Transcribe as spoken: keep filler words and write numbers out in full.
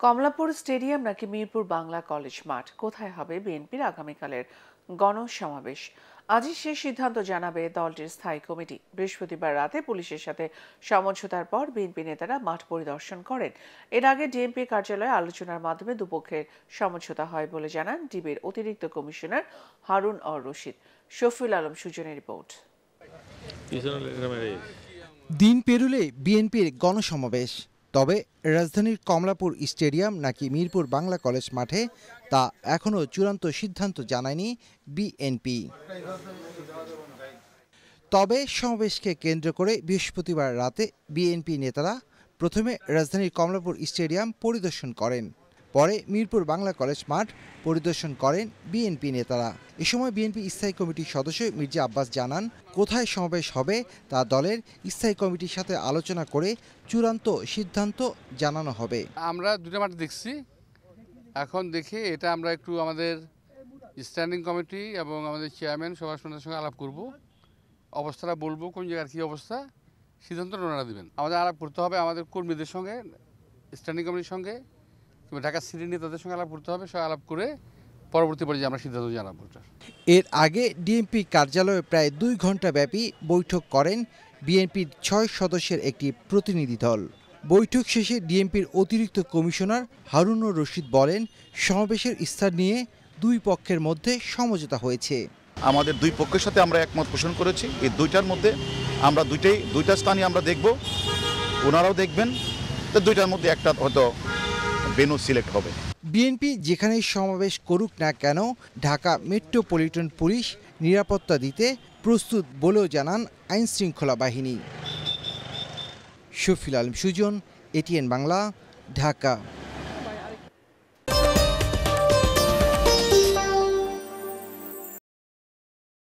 Kamalapur stadium নাকি Mirpur Bangla college মাঠ, কোথায় হবে বিএনপির আগামীকালের গণসমাবেশ? আজই সে সিদ্ধান্ত জানাবে দলটির স্থায়ী কমিটি। বৃহস্পতিবার রাতে পুলিশের সাথে সমঝোতার পর বিএনপি নেতারা মাঠ পরিদর্শন করেন। এর আগে ডিএমপি কার্যালয়ে আলোচনার মাধ্যমে দুপক্ষের সমঝোতা হয় বলে জানান ডিবির অতিরিক্ত কমিশনার হারুন অর রশিদ। শফিউল আলম সুজনের রিপোর্ট। দিন পেরুলে বিএনপির গণসমাবেশ, তবে রাজধানীর কমলাপুর স্টেডিয়াম নাকি মিরপুর বাংলা কলেজ মাঠে তা এখনও চূড়ান্ত সিদ্ধান্ত জানায়নি বিএনপি। তবে সমাবেশকে কেন্দ্র করে বৃহস্পতিবার রাতে বিএনপি নেতারা প্রথমে রাজধানীর কমলাপুর স্টেডিয়াম পরিদর্শন করেন, পরে মিরপুর বাংলা কলেজ মাঠ পরিদর্শন করেন বিএনপি নেতারা। এ সময় বিএনপি স্থায়ী কমিটির সদস্য মির্জা আব্বাস জানান, কোথায় সমাবেশ হবে তা দলের স্থায়ী কমিটির সাথে আলোচনা করে চূড়ান্ত সিদ্ধান্ত জানানো হবে। আমরা দুটো মাঠ দেখছি, এখন দেখে এটা আমরা একটু আমাদের স্ট্যান্ডিং কমিটি এবং আমাদের চেয়ারম্যান সভাপতির সঙ্গে আলাপ করব, অবস্থাটা বলবো কোন জায়গার কী অবস্থা, সিদ্ধান্ত ওনারা দেবেন। আমাদের আলাপ করতে হবে আমাদের কর্মীদের সঙ্গে, স্ট্যান্ডিং কমিটির সঙ্গে, ঢাকা সিটি নেতাদের সঙ্গে আলাপ করতে হবে। সব আলাপ করে পরবর্তী পর্যায়ে আমরা সিদ্ধান্ত জানাবো। এর আগে ডিএমপি কার্যালয়ে প্রায় দুই ঘন্টা ব্যাপী বৈঠক করেন বিএনপির ছয় সদস্যের একটি প্রতিনিধি দল। বৈঠক শেষে ডিএমপির অতিরিক্ত কমিশনার হারুন অর রশিদ বলেন, সমাবেশের স্থান নিয়ে দুই পক্ষের মধ্যে সমঝোতা হয়েছে। আমাদের দুই পক্ষের সাথে আমরা একমত পোষণ করেছি। এই দুইটার মধ্যে আমরা দুইটাই দুইটা স্থানই আমরা দেখব, ওনারাও দেখবেন। তো দুইটার মধ্যে একটা হয়তো ভেন্যু সিলেক্ট হবে। বিএনপি যেখানেই সমাবেশ করুক না কেন ঢাকা মেট্রোপলিটন পুলিশ নিরাপত্তা দিতে প্রস্তুত বলেও জানান আইন শৃঙ্খলা বাহিনী। শফিউল আলম সুজন, এটিএন বাংলা, ঢাকা।